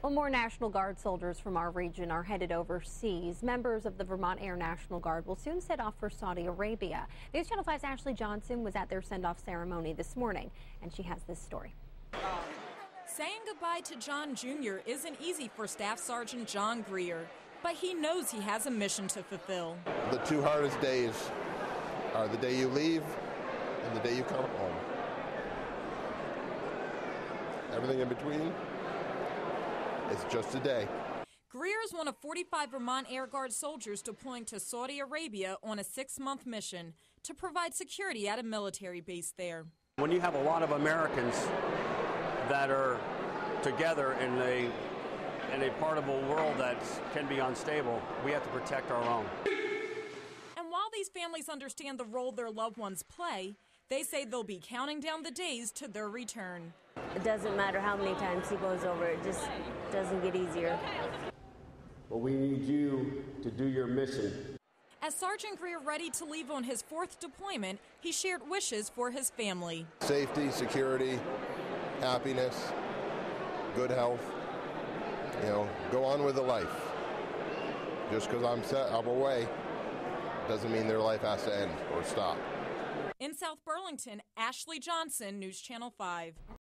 Well, more National Guard soldiers from our region are headed overseas. Members of the Vermont Air National Guard will soon set off for Saudi Arabia. News Channel 5's Ashley Johnson was at their send-off ceremony this morning, and she has this story. Saying goodbye to John Jr. isn't easy for Staff Sergeant John Greer, but he knows he has a mission to fulfill. The two hardest days are the day you leave and the day you come home. Everything in between, it's just a day. Greer is one of 45 Vermont Air Guard soldiers deploying to Saudi Arabia on a 6-month mission to provide security at a military base there. When you have a lot of Americans that are together in a part of a world that can be unstable, we have to protect our own. And while these families understand the role their loved ones play, they say they'll be counting down the days to their return. It doesn't matter how many times he goes over, it just doesn't get easier. But we need you to do your mission. As Sergeant Greer ready to leave on his 4th deployment, he shared wishes for his family. Safety, security, happiness, good health. Go on with the life. Just because I'm away doesn't mean their life has to end or stop. In South Burlington, Ashley Johnson, News Channel 5.